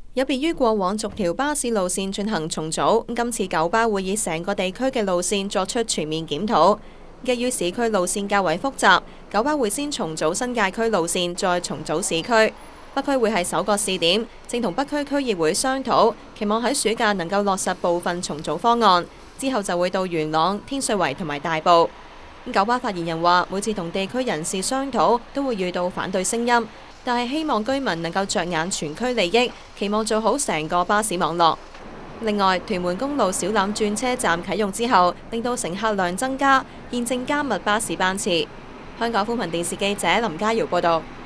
有別於過往逐條巴士路線進行重組，今次九巴會以成個地區嘅路線作出全面檢討。基於市區路線較為複雜，九巴會先重組新界區路線，再重組市區。北區會係首個試點，正同北區區議會商討，期望喺暑假能夠落實部分重組方案。之後就會到元朗、天水圍同埋大埔。九巴發言人話：每次同地區人士商討，都會遇到反對聲音。但係希望居民能夠着眼全區利益，期望做好成個巴士網絡。另外，屯門公路小欖轉車站啟用之後，令到乘客量增加，現正加密巴士班次。香港寬頻電視記者林嘉瑤報道。